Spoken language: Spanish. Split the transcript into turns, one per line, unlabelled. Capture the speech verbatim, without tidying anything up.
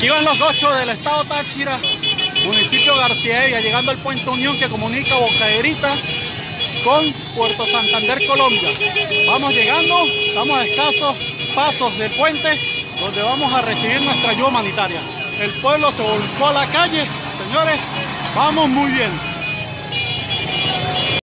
Aquí van los gochos del estado Táchira, municipio García, llegando al puente Unión que comunica Bocaderita con Puerto Santander, Colombia. Vamos llegando, estamos a escasos pasos del puente donde vamos a recibir nuestra ayuda humanitaria. El pueblo se volcó a la calle, señores, vamos muy bien.